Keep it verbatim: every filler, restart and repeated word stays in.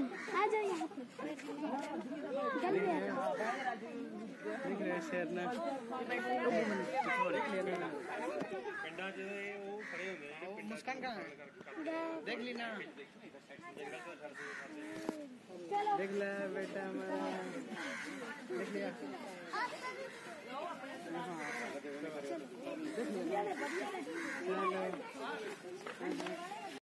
आ जाओ यहाँ पे। देख रहे शेर ने पिंडा जो है वो खड़े हो गए। मुस्कान कहाँ है? देख ली ना, देख ले बेटा हमारा, देख लिया।